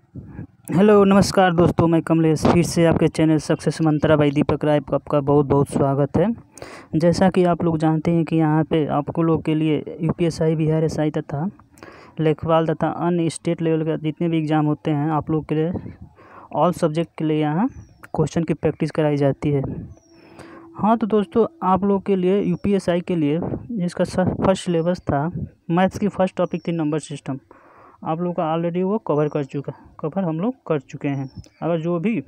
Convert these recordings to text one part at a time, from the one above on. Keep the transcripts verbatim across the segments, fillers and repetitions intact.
Hello नमस्कार दोस्तों, मैं कमलेश फिर से आपके channel success Mantra by Deepak Rai पर आपका बहुत बहुत स्वागत है। जैसा कि आप लोग जानते हैं कि यहाँ पे आपको लोग के लिए यूपीएसआई, बिहार एसआई तथा लेखपाल तथा अन्य स्टेट लेवल का जितने भी एग्ज़ाम होते हैं आप लोग के लिए ऑल सब्जेक्ट के लिए यहाँ क्वेश्चन की प्रैक्टिस कराई जाती है। हाँ तो दोस्तों, आप लोग के लिए यूपीएसआई के लिए जिसका फर्स्ट सिलेबस था, मैथ्स की फर्स्ट टॉपिक थी नंबर सिस्टम, आप लोग का ऑलरेडी वो कवर कर चुका कवर हम लोग कर चुके हैं। अगर जो भी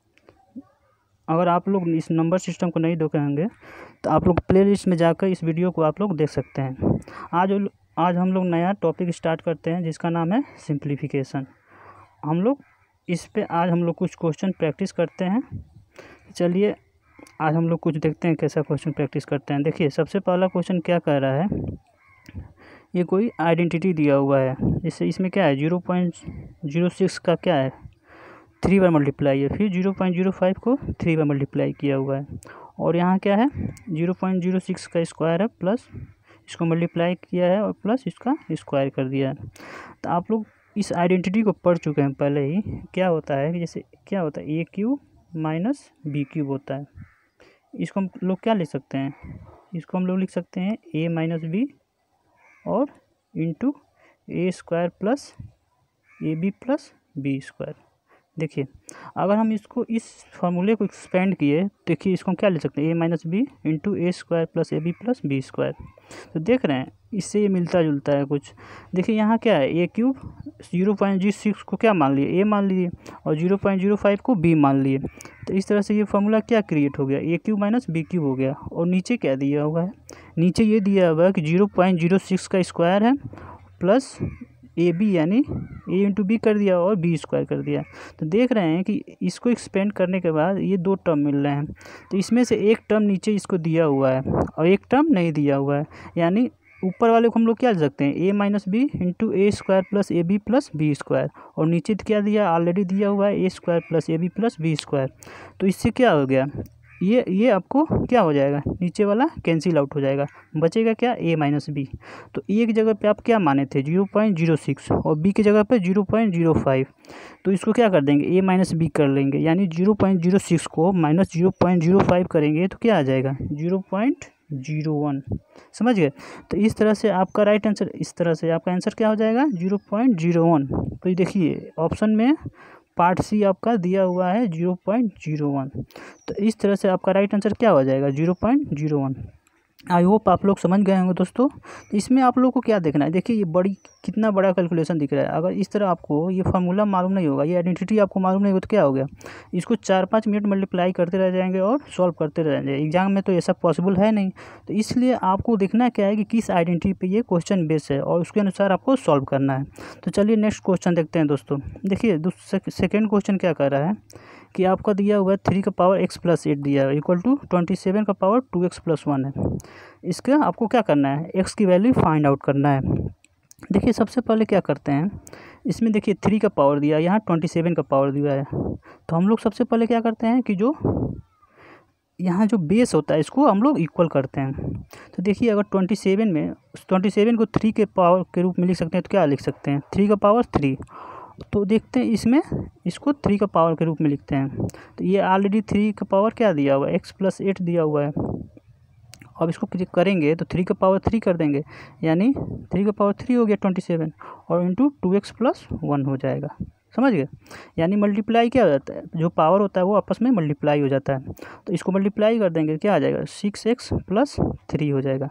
अगर आप लोग इस नंबर सिस्टम को नहीं देखे होंगे तो आप लोग प्लेलिस्ट में जाकर इस वीडियो को आप लोग देख सकते हैं। आज आज हम लोग नया टॉपिक स्टार्ट करते हैं जिसका नाम है सिंप्लीफिकेशन। हम लोग इस पे आज हम लोग कुछ क्वेश्चन प्रैक्टिस करते हैं। चलिए आज हम लोग कुछ देखते हैं कैसा क्वेश्चन प्रैक्टिस करते हैं। देखिए सबसे पहला क्वेश्चन क्या कह रहा है, ये कोई आइडेंटिटी दिया हुआ है। जैसे इसमें क्या है, जीरो पॉइंट जीरो सिक्स का क्या है, थ्री बार मल्टीप्लाई है, फिर जीरो पॉइंट जीरो फाइव को थ्री बार मल्टीप्लाई किया हुआ है, और यहाँ क्या है जीरो पॉइंट जीरो सिक्स का स्क्वायर है प्लस इसको मल्टीप्लाई किया है और प्लस इसका स्क्वायर कर दिया है। तो आप लोग इस आइडेंटिटी को पढ़ चुके हैं पहले ही। क्या होता है कि जैसे क्या होता है, A cube minus B cube होता है। इसको हम लोग क्या लिख सकते हैं, इसको हम लोग लिख सकते हैं ए माइनस बी और into A square plus A B plus B square. देखिए अगर हम इसको इस फार्मूले को एक्सपेंड किए, देखिए इसको हम क्या ले सकते हैं, A minus B into A square plus A B plus B square. तो देख रहे हैं इससे ये मिलता जुलता है कुछ। देखिए यहाँ क्या है, A cube zero point zero six को क्या मान लिए, ए मान लिए, और जीरो पॉइंट जीरो फाइव को बी मान लिए। तो इस तरह से ये फार्मूला क्या क्रिएट हो गया, A cube minus B cube हो गया। और नीचे क्या दिया हुआ है, नीचे ये दिया हुआ है कि जीरो पॉइंट जीरो सिक्स का स्क्वायर है प्लस ए बी यानी ए इंटू बी कर दिया और बी स्क्वायर कर दिया। तो देख रहे हैं कि इसको एक्सपेंड करने के बाद ये दो टर्म मिल रहे हैं। तो इसमें से एक टर्म नीचे इसको दिया हुआ है और एक टर्म नहीं दिया हुआ है, यानी ऊपर वाले को हम लोग क्या लिख सकते हैं, A minus B into A square plus A B plus B square, और नीचे क्या दिया, ऑलरेडी दिया हुआ है A square plus A B plus B square. तो इससे क्या हो गया, ये ये आपको क्या हो जाएगा, नीचे वाला कैंसिल आउट हो जाएगा, बचेगा क्या, ए माइनस बी। तो ए की जगह पे आप क्या माने थे, जीरो पॉइंट जीरो सिक्स, और बी की जगह पे जीरो पॉइंट जीरो फाइव। तो इसको क्या कर देंगे, ए माइनस बी कर लेंगे, यानी जीरो पॉइंट जीरो सिक्स को minus zero point zero five करेंगे तो क्या आ जाएगा, जीरो पॉइंट जीरो वन। समझ गए। तो इस तरह से आपका राइट आंसर, इस तरह से आपका आंसर क्या हो जाएगा, जीरो पॉइंट जीरो वन। तो ये देखिए ऑप्शन में पार्ट सी आपका दिया हुआ है जीरो पॉइंट जीरो वन। तो इस तरह से आपका राइट आंसर क्या हो जाएगा, zero point zero one. I hope आप लोग समझ गए होंगे दोस्तों। तो इसमें आप लोग को क्या देखना है, देखिए ये बड़ी कितना बड़ा कैलकुलेशन दिख रहा है। अगर इस तरह आपको ये फार्मूला मालूम नहीं होगा, ये आइडेंटिटी आपको मालूम नहीं होगा तो क्या हो गया, इसको चार पाँच मिनट मल्टीप्लाई करते रह जाएंगे और सॉल्व करते रह जाएंगे। एग्जाम में तो ये सब पॉसिबल है नहीं। तो इसलिए आपको देखना क्या है कि किस आइडेंटिटी पे ये क्वेश्चन बेस है और उसके अनुसार आपको सॉल्व करना है। तो चलिए नेक्स्ट क्वेश्चन देखते हैं दोस्तों। देखिए सेकेंड क्वेश्चन क्या कर रहा है कि आपका दिया हुआ है थ्री का पावर एक्स प्लस एट दिया है इक्वल टू ट्वेंटी सेवन का power two X plus one है। इसका आपको क्या करना है, एक्स की वैल्यू फाइंड आउट करना है। देखिए सबसे पहले क्या करते हैं, इसमें देखिए थ्री का पावर दिया है, यहाँ ट्वेंटी सेवन का पावर दिया है। तो हम लोग सबसे पहले क्या करते हैं कि जो यहाँ जो बेस होता है इसको हम लोग इक्वल करते हैं। तो देखिए अगर ट्वेंटी सेवन में ट्वेंटी सेवन को थ्री के पावर के रूप में लिख सकते हैं तो क्या लिख सकते हैं, थ्री का पावर थ्री। तो देखते हैं इसमें इसको थ्री का पावर के रूप में लिखते हैं। तो ये ऑलरेडी थ्री का पावर क्या दिया हुआ है, एक्स प्लस एट दिया हुआ है। अब इसको करेंगे तो थ्री का पावर थ्री कर देंगे, यानी थ्री का पावर थ्री हो गया ट्वेंटी सेवन, और into two X plus one हो जाएगा। समझ गए, यानी मल्टीप्लाई क्या हो जाता है, जो पावर होता है वो आपस में मल्टीप्लाई हो जाता है। तो इसको मल्टीप्लाई कर देंगे, क्या आ जाएगा, सिक्स एक्स प्लस थ्री हो जाएगा।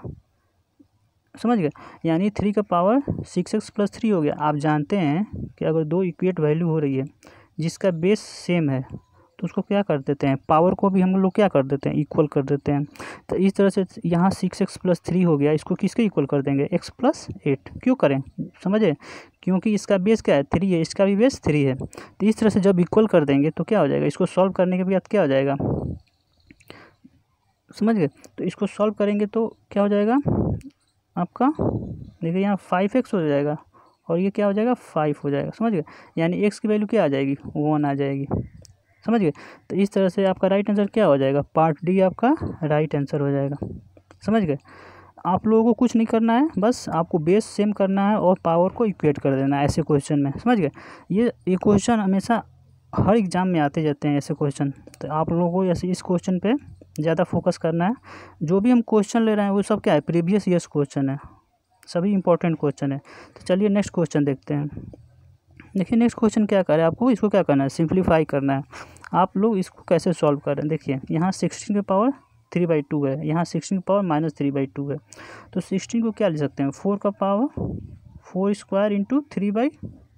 समझ गए, यानी थ्री का power six X plus three हो गया। आप जानते हैं कि अगर दो इक्वेट वैल्यू हो रही है जिसका बेस सेम है तो उसको क्या कर देते हैं, पावर को भी हम लोग क्या कर देते हैं, इक्वल कर देते हैं। तो इस तरह से यहाँ सिक्स एक्स प्लस थ्री हो गया, इसको किसके इक्वल कर देंगे, एक्स प्लस एट। क्यों करें, समझे, क्योंकि इसका बेस क्या है, थ्री है, इसका भी बेस थ्री है। तो इस तरह से जब इक्वल कर देंगे तो क्या हो जाएगा, इसको सॉल्व करने के बाद क्या हो जाएगा, समझ गए। तो इसको सॉल्व करेंगे तो क्या हो जाएगा आपका, देखिए यहाँ फाइव एक्स हो जाएगा और ये क्या हो जाएगा, फाइव हो जाएगा। समझ गए, यानी एक्स की वैल्यू क्या आ जाएगी, वन आ जाएगी। समझ गए। तो इस तरह से आपका राइट आंसर क्या हो जाएगा, पार्ट डी आपका राइट आंसर हो जाएगा। समझ गए। आप लोगों को कुछ नहीं करना है, बस आपको बेस सेम करना है और पावर को इक्वेट कर देना है ऐसे क्वेश्चन में, समझ गए। ये ये क्वेश्चन हमेशा हर एग्ज़ाम में आते जाते हैं ऐसे क्वेश्चन। तो आप लोगों को ऐसे इस क्वेश्चन पे ज़्यादा फोकस करना है। जो भी हम क्वेश्चन ले रहे हैं वो सब क्या है, प्रीवियस ईयर्स क्वेश्चन है, सभी इंपॉर्टेंट क्वेश्चन है। तो चलिए नेक्स्ट क्वेश्चन देखते हैं। देखिए नेक्स्ट क्वेश्चन क्या कर रहा है, आपको इसको क्या करना है, सिंप्लीफाई करना है। आप लोग इसको कैसे सॉल्व कर रहे हैं, देखिए यहाँ सिक्सटीन के पावर थ्री बाई टू है, यहाँ सिक्सटीन की power minus three by two है। तो सिक्सटीन को क्या लिख सकते हैं, फोर का power four square into three by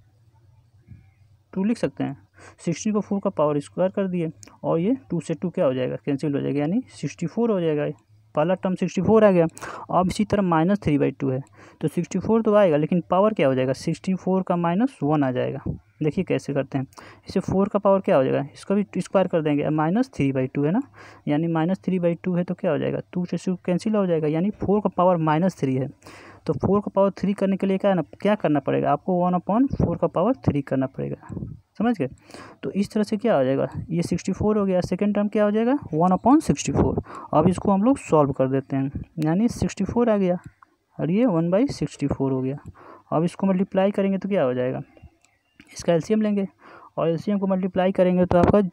two लिख सकते हैं। सिक्सटीन को फोर का पावर स्क्वायर कर दिए और ये टू से टू क्या हो जाएगा, कैंसिल हो जाएगा, यानी सिक्सटी फोर हो जाएगा। पहला टर्म सिक्सटी फोर आ गया। अब इसी तरह माइनस थ्री बाई टू है तो सिक्सटी फोर तो आएगा, लेकिन पावर क्या हो जाएगा, सिक्सटी फोर का माइनस वन आ जाएगा। देखिए कैसे करते हैं, इसे फोर का पावर क्या हो जाएगा, इसका भी स्क्वायर कर देंगे, माइनस थ्री बाई टू है ना, यानी माइनस थ्री बाई टू है तो क्या हो जाएगा, टू से टू कैंसिल हो जाएगा, यानी फोर का पावर माइनस थ्री है। तो फोर का पावर थ्री करने के लिए क्या ना क्या करना पड़ेगा आपको, वन अपॉन फोर का पावर थ्री करना पड़ेगा, समझ गए। तो इस तरह से क्या हो जाएगा, ये सिक्सटी फोर हो गया, सेकेंड टर्म क्या हो जाएगा, वन अपॉन सिक्सटी फोर। अब इसको हम लोग सॉल्व कर देते हैं, यानी सिक्सटी फोर आ गया और ये वन बाई सिक्सटी फोर हो गया। अब इसको मल्टीप्लाई करेंगे तो क्या हो जाएगा, इसका एलसीएम लेंगे और एलसीएम को मल्टीप्लाई करेंगे तो आपका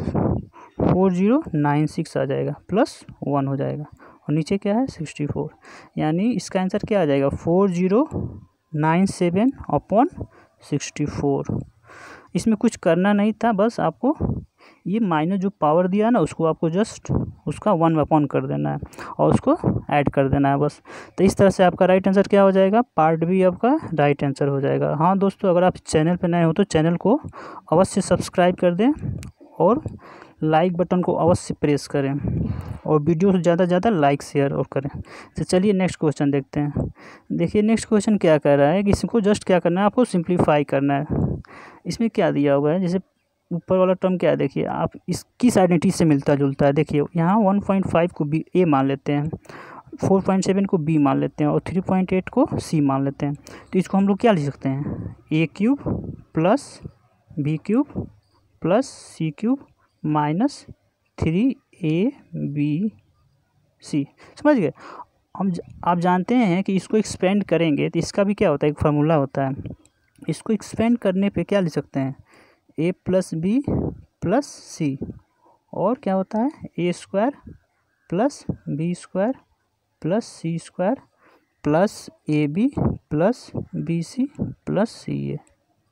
फोर जीरो नाइन सिक्स आ जाएगा, प्लस वन हो जाएगा और नीचे क्या है सिक्सटी फोर, यानी इसका आंसर क्या आ जाएगा, four zero nine seven upon sixty four. इसमें कुछ करना नहीं था, बस आपको ये माइनस जो पावर दिया ना उसको आपको जस्ट उसका वन अपॉन कर देना है और उसको ऐड कर देना है बस। तो इस तरह से आपका राइट आंसर क्या हो जाएगा, पार्ट बी आपका राइट आंसर हो जाएगा। हाँ दोस्तों, अगर आप चैनल पर नए हो तो चैनल को अवश्य सब्सक्राइब कर दें और लाइक बटन को अवश्य प्रेस करें और वीडियो से ज़्यादा से ज़्यादा लाइक शेयर और करें। तो चलिए नेक्स्ट क्वेश्चन देखते हैं। देखिए नेक्स्ट क्वेश्चन क्या कह रहा है कि इसको जस्ट क्या करना है, आपको सिंप्लीफाई करना है। इसमें क्या दिया हुआ है, जैसे ऊपर वाला टर्म क्या है, देखिए आप इसकी आइडेंटिटी से मिलता जुलता है। देखिए यहाँ वन पॉइंट फाइव को बी ए मान लेते हैं, फोर पॉइंट सेवन को बी मान लेते हैं और थ्री पॉइंट एट को सी मान लेते हैं। तो इसको हम लोग क्या लिख सकते हैं, A cube plus B cube plus C cube minus three A B C, समझ गए। हम आप जानते हैं कि इसको एक्सपेंड करेंगे तो इसका भी क्या होता है, एक फार्मूला होता है। इसको एक्सपेंड करने पे क्या लिख सकते हैं, A plus B plus C, और क्या होता है A square plus B square plus C square plus A B plus B C plus C A.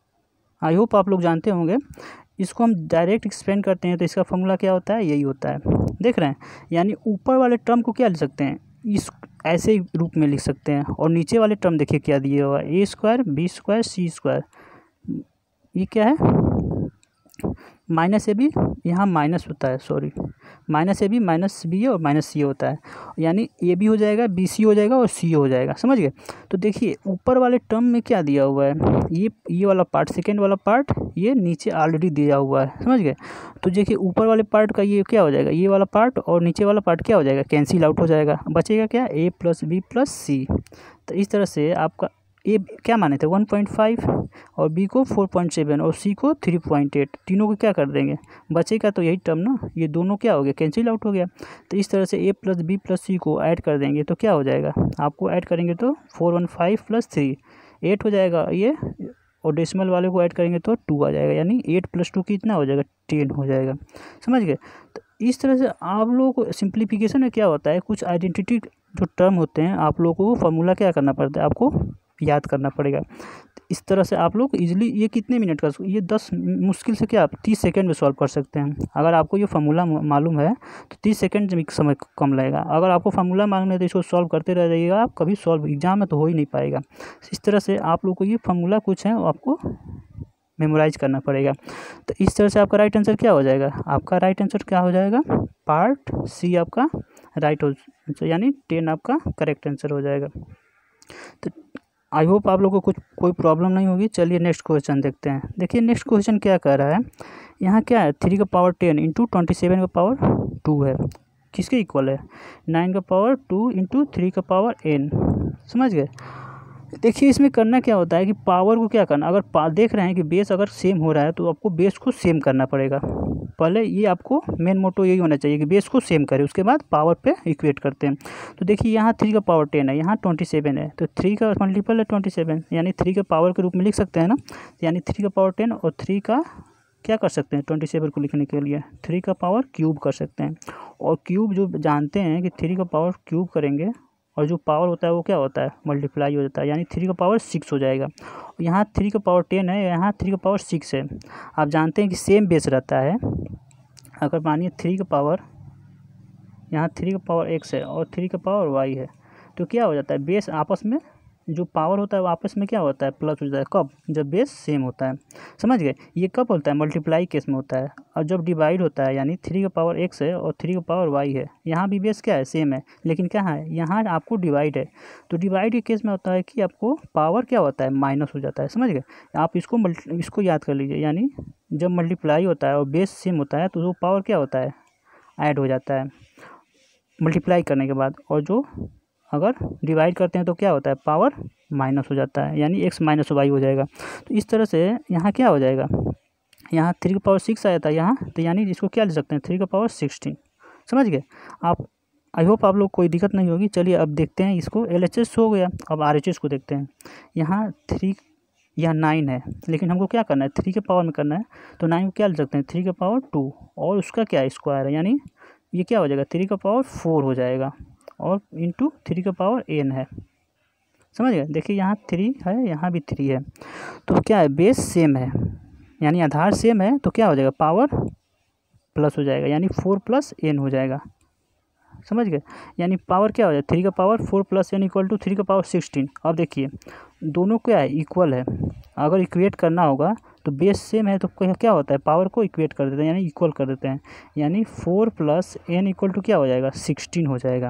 I hope आप लोग जानते होंगे। इसको हम डायरेक्ट एक्सपेंड करते हैं तो इसका फॉर्मूला क्या होता है, यही होता है, देख रहे हैं। यानी ऊपर वाले टर्म को क्या लिख सकते हैं, इस ऐसे ही रूप में लिख सकते हैं और नीचे वाले टर्म देखिए क्या दिया हुआ है, A square B square C square. ये क्या है, माइनस ए बी, यहाँ माइनस होता है, sorry minus A B minus B और माइनस सी होता है, यानी ए बी हो जाएगा, बी सी हो जाएगा और सी हो जाएगा, समझ गए। तो देखिए ऊपर वाले टर्म में क्या दिया हुआ है, ये ये वाला पार्ट, सेकेंड वाला पार्ट ये नीचे ऑलरेडी दिया हुआ है, समझ गए। तो देखिए ऊपर वाले पार्ट का ये क्या हो जाएगा, ये वाला पार्ट और नीचे वाला पार्ट क्या हो जाएगा, कैंसिल आउट हो जाएगा, बचेगा क्या, A plus B plus C. तो इस तरह से आपका ए क्या माने थे वन पॉइंट फाइव और बी को फोर पॉइंट सेवन और सी को थ्री पॉइंट एट, तीनों को क्या कर देंगे, बचेगा तो यही टर्म ना, ये दोनों क्या हो गया, कैंसिल आउट हो गया। तो इस तरह से A plus B plus C को ऐड कर देंगे तो क्या हो जाएगा, आपको ऐड करेंगे तो four one five plus three eight हो जाएगा ये, और डेसिमल वाले को ऐड करेंगे तो टू आ जाएगा, यानी एट प्लस टू कितना हो जाएगा, टेन हो जाएगा, समझ गए। तो इस तरह से आप लोगों को सिंप्लीफिकेशन में क्या होता है, कुछ आइडेंटिटी जो टर्म होते हैं आप लोगों को फार्मूला क्या करना पड़ता है, आपको याद करना पड़ेगा। इस तरह से आप लोग इजीली ये कितने मिनट का, ये दस मुश्किल से क्या आप तीस सेकंड में सॉल्व कर सकते हैं। अगर आपको ये फार्मूला मालूम है तो तीस सेकंड में समय कम लगेगा। अगर आपको फार्मूला मालूम है तो इसको सॉल्व करते रह जाइएगा, आप कभी सॉल्व एग्जाम में तो हो ही नहीं पाएगा। इस तरह से आप लोग को ये फार्मूला कुछ है आपको मेमोराइज करना पड़ेगा। तो इस तरह से आपका राइट आंसर क्या हो जाएगा, आपका राइट आंसर क्या हो जाएगा, पार्ट सी आपका राइट आंसर, यानी टेन आपका करेक्ट आंसर हो जाएगा। तो आई होप आप लोगों को कुछ कोई प्रॉब्लम नहीं होगी। चलिए नेक्स्ट क्वेश्चन देखते हैं। देखिए नेक्स्ट क्वेश्चन क्या कह रहा है, यहाँ क्या है, थ्री का power ten into twenty seven का पावर टू है, किसके इक्वल है, नाइन का पावर टू इंटू थ्री का पावर एन, समझ गए। देखिए इसमें करना क्या होता है कि पावर को क्या करना, अगर पा देख रहे हैं कि बेस अगर सेम हो रहा है तो आपको बेस को सेम करना पड़ेगा। पहले ये आपको मेन मोटो यही होना चाहिए कि बेस को सेम करें, उसके बाद पावर पे इक्वेट करते हैं। तो देखिए यहाँ थ्री का पावर टेन है, यहाँ ट्वेंटी सेवन है, तो थ्री का मल्टीपल है ट्वेंटी सेवन, यानी थ्री के पावर के रूप में लिख सकते हैं ना। यानी थ्री का पावर टेन और थ्री का क्या कर सकते हैं, ट्वेंटी सेवन को लिखने के लिए थ्री का पावर क्यूब कर सकते हैं। और क्यूब जो जानते हैं कि थ्री का पावर क्यूब करेंगे और जो पावर होता है वो क्या होता है, मल्टीप्लाई हो जाता है, यानी थ्री का पावर सिक्स हो जाएगा। यहाँ थ्री का पावर टेन है, यहाँ थ्री का पावर सिक्स है। आप जानते हैं कि सेम बेस रहता है। अगर मानिए थ्री का पावर, यहाँ थ्री का पावर एक्स है और थ्री का पावर वाई है, तो क्या हो जाता है, बेस आपस में जो पावर होता है वो आपस में क्या होता है, प्लस हो जाता है। कब, जब बेस सेम होता है, समझ गए। ये कब होता है, मल्टीप्लाई केस में होता है। और जब डिवाइड होता है, यानी थ्री का पावर एक्स है और थ्री का पावर वाई है, यहाँ भी बेस क्या है, सेम है, लेकिन क्या है, यहाँ आपको डिवाइड है। तो डिवाइड के केस में होता है कि आपको पावर क्या होता है, माइनस हो जाता है, समझ गए। आप इसको इसको याद कर लीजिए, यानी जब मल्टीप्लाई होता है और बेस सेम होता है तो वो पावर क्या होता है, ऐड हो जाता है मल्टीप्लाई करने के बाद। और जो अगर डिवाइड करते हैं तो क्या होता है, पावर माइनस हो जाता है, यानी एक्स माइनस वाई हो जाएगा। तो इस तरह से यहाँ क्या हो जाएगा, यहाँ थ्री का पावर सिक्स आया था यहाँ, तो यानी इसको क्या ले सकते हैं, थ्री का पावर सिक्सटीन, समझ गए आप। आई होप आप लोग कोई दिक्कत नहीं होगी। चलिए अब देखते हैं इसको, एल एच एस हो गया, अब आर एच एस को देखते हैं। यहाँ थ्री, यहाँ नाइन है, लेकिन हमको क्या करना है, थ्री के पावर में करना है, तो नाइन को क्या ले सकते हैं, थ्री का पावर टू और उसका क्या स्क्वायर है, यानी ये क्या हो जाएगा, थ्री का पावर फोर हो जाएगा और इंटू थ्री का पावर एन है, समझ गए। देखिए यहाँ थ्री है, यहाँ भी थ्री है, तो क्या है, बेस सेम है, यानी आधार सेम है, तो क्या हो जाएगा, पावर प्लस हो जाएगा, यानी फोर प्लस एन हो जाएगा, समझ गए। यानी पावर क्या हो जाएगा, थ्री का power four plus N equal to three का पावर सिक्सटीन। अब देखिए दोनों क्या है, इक्वल है। अगर इक्वेट करना होगा तो बेस सेम है तो क्या होता है, पावर को इक्वेट कर देते हैं, यानी इक्वल कर देते हैं, यानी four plus N equal to क्या हो जाएगा, सिक्सटीन हो जाएगा।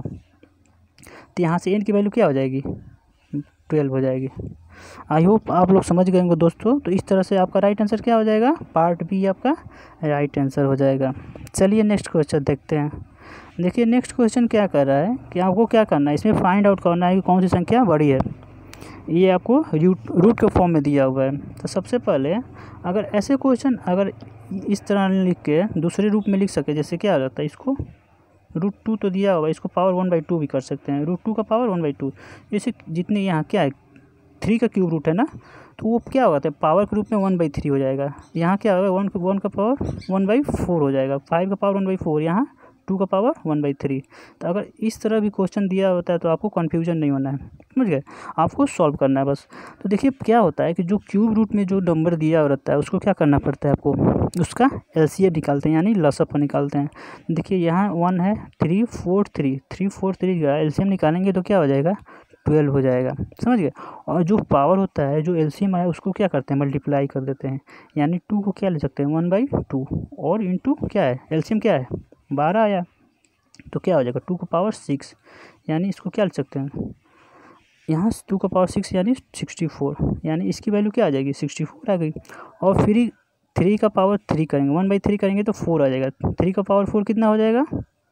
तो यहाँ से एन की वैल्यू क्या हो जाएगी, ट्वेल्व हो जाएगी। आई होप आप लोग समझ गए होंगे दोस्तों। तो इस तरह से आपका राइट आंसर क्या हो जाएगा, पार्ट बी आपका राइट आंसर हो जाएगा। चलिए नेक्स्ट क्वेश्चन देखते हैं। देखिए नेक्स्ट क्वेश्चन क्या कर रहा है कि आपको क्या करना है, इसमें फाइंड आउट करना है कि कौन सी संख्या बड़ी है। ये आपको रूट रूट के फॉर्म में दिया हुआ है। तो सबसे पहले अगर ऐसे क्वेश्चन अगर इस तरह लिख के दूसरे रूप में लिख सके, जैसे क्या रहता है, इसको रूट टू तो दिया होगा, इसको पावर वन बाई टू भी कर सकते हैं, रूट टू का पावर वन बाई टू। जैसे जितने यहाँ क्या है, थ्री का क्यूब रूट है ना, तो वो क्या होता है, पावर के रूप में वन बाई थ्री हो जाएगा। यहाँ क्या होगा, वन वन का पावर वन बाई फोर हो जाएगा, फाइव का पावर वन बाई फोर, यहाँ टू का पावर वन बाई थ्री। तो अगर इस तरह भी क्वेश्चन दिया होता है तो आपको कन्फ्यूजन नहीं होना है, समझ गए, आपको सॉल्व करना है बस। तो देखिए क्या होता है कि जो क्यूब रूट में जो नंबर दिया रहता है उसको क्या करना पड़ता है आपको, उसका एलसीएम निकालते हैं, यानी लसअप निकालते हैं। देखिए यहाँ वन है, three four three, three four three का एलसीएम निकालेंगे तो क्या हो जाएगा, ट्वेल्व हो जाएगा, समझ गए। और जो पावर होता है, जो एलसीएम आया उसको क्या करते हैं, मल्टीप्लाई कर देते हैं, यानी टू को क्या ले सकते हैं, वन बाई टू और इंटू क्या है, एलसीएम क्या है, बारह आया, तो क्या हो जाएगा, टू का पावर सिक्स, यानी इसको क्या ले सकते हैं, यहाँ टू का पावर सिक्स यानी सिक्सटी फोर, यानी इसकी वैल्यू क्या आ जाएगी, सिक्सटी फोर आ गई। और फिर थ्री का पावर थ्री करेंगे, वन बाई थ्री करेंगे तो फोर आ जाएगा, थ्री का पावर फोर कितना हो जाएगा,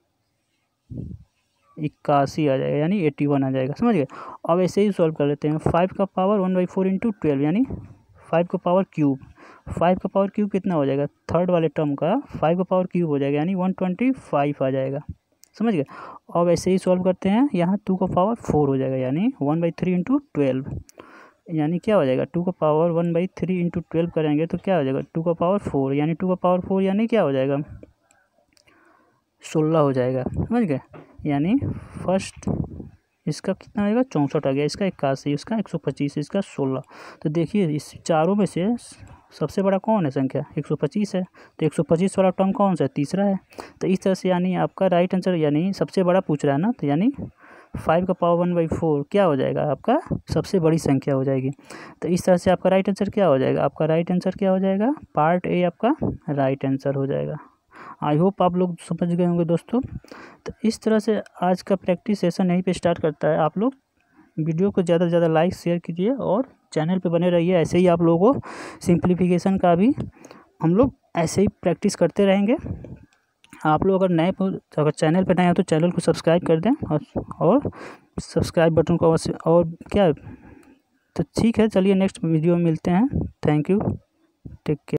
इक्यासी आ जाएगा, यानी एट्टी वन आ जाएगा, समझ गए। अब ऐसे ही सॉल्व कर लेते हैं, फाइव का power one by four into twelve, यानी फाइव का पावर क्यूब, फाइव का पावर क्यूब कितना हो जाएगा, थर्ड वाले टर्म का फाइव का पावर क्यूब हो जाएगा, यानी वन ट्वेंटी फाइव आ जाएगा, समझ गए। अब ऐसे ही सॉल्व करते हैं, यहाँ टू का पावर फोर हो जाएगा, यानी one by three into twelve, यानी क्या हो जाएगा, टू का power one by three into twelve करेंगे तो क्या हो जाएगा, टू का पावर फोर, यानी टू का पावर फोर यानी क्या हो जाएगा, सोलह हो जाएगा, समझ गए। यानी फर्स्ट इसका कितना आएगा, चौंसठ आ गया, इसका इक्यासी, इसका एक सौ पच्चीस, इसका सोलह। तो देखिए इस चारों में से सबसे बड़ा कौन है संख्या, एक सौ पच्चीस है, तो एक सौ पच्चीस वाला टर्म कौन सा है, तीसरा है। तो इस तरह से यानी आपका राइट आंसर, यानी सबसे बड़ा पूछ रहा है ना, तो यानी फाइव का पावर वन बाई फोर क्या हो जाएगा, आपका सबसे बड़ी संख्या हो जाएगी। तो इस तरह से आपका राइट आंसर क्या हो जाएगा, आपका राइट आंसर क्या हो जाएगा, पार्ट ए आपका राइट आंसर हो जाएगा। आई होप आप लोग समझ गए होंगे दोस्तों। तो इस तरह से आज का प्रैक्टिस सेशन यहीं पे स्टार्ट करता है। आप लोग वीडियो को ज़्यादा से ज़्यादा लाइक शेयर कीजिए और चैनल पे बने रहिए। ऐसे ही आप लोगों को सिंप्लीफिकेशन का भी हम लोग ऐसे ही प्रैक्टिस करते रहेंगे। आप लोग अगर नए अगर चैनल पे नए हो तो चैनल को सब्सक्राइब कर दें और और सब्सक्राइब बटन को और क्या तो ठीक है, चलिए नेक्स्ट वीडियो में मिलते हैं। Thank you, take care.